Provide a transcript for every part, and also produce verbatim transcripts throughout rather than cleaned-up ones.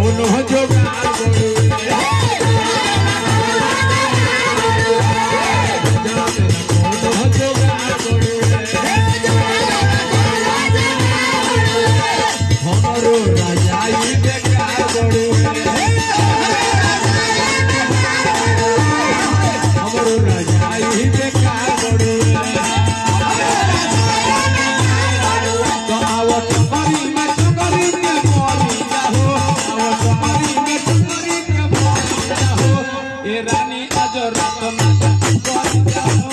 कौन हो जोगार बड़ुए हमारो राजाई बेकार बड़ुए हमारो राजाई बेकार बड़ुए तो आवत करी में टकरी के बोली जाहो आवत करी में टकरी के बोली जाहो ए रानी आज रात माता बोली जाहो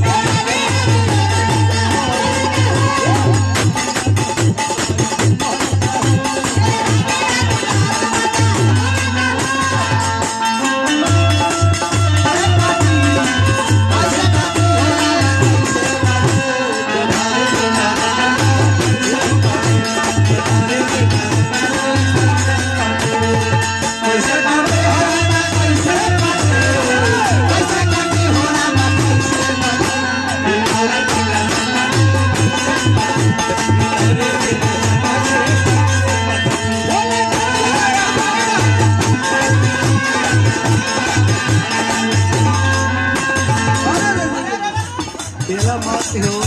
तेरा मत हो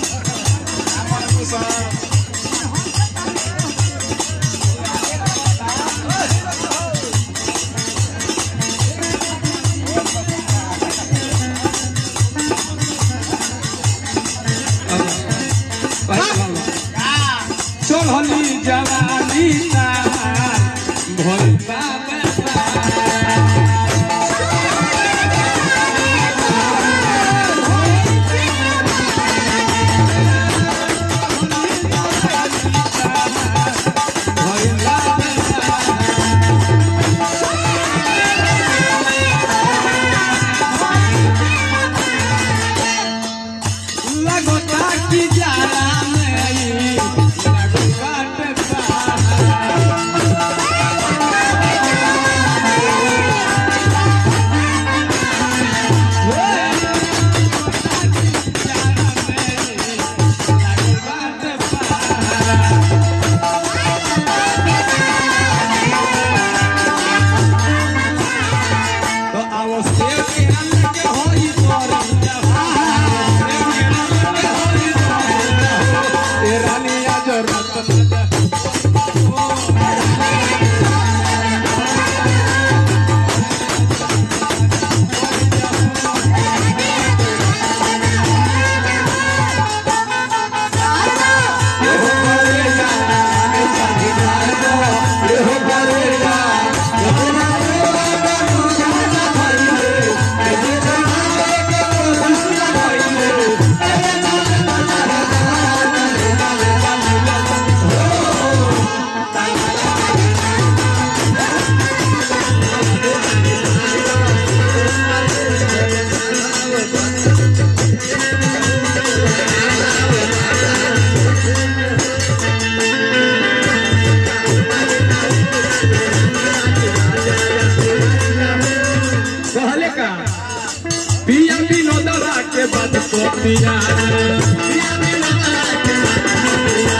चढ़ली जवानी भोल लगोता की जाला में पिया विनोदवा के बात को पिया पिया विनोदवा के बात को पिया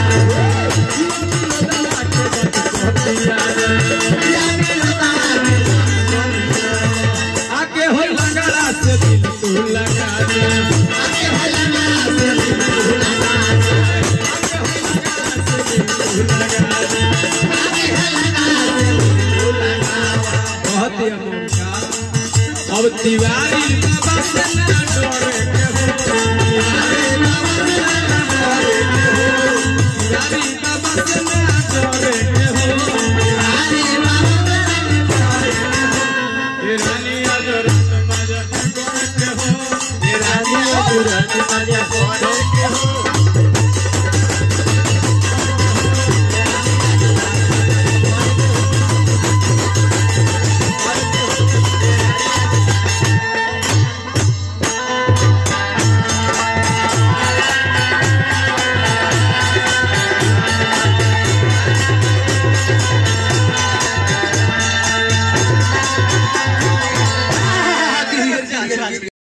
विनोदवा के बात को पिया पिया विनोदवा के बात को पिया आके हो लगड़ा से दिल तू लगा दे आके हो लगड़ा से दिल तू लगा दे आके हो लगड़ा से दिल तू लगा दे आके हो लगड़ा से दिल तू लगा बहुत ही अमोघा अब तिवारी बाबा से ना डरे के हो तिवारी बाबा से ना डरे के हो तिवारी बाबा से ना डरे के हो तिवारी बाबा से ना डरे के हो ये रानी आज रात मजा करे के हो ये रानी आज रात मजा करे के हो।